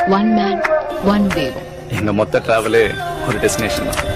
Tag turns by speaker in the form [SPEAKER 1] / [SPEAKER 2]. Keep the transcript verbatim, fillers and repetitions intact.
[SPEAKER 1] One man, one wave.
[SPEAKER 2] எங்க மொத்த டிராவலே ஒரு டெஸ்டினேஷன் தான்.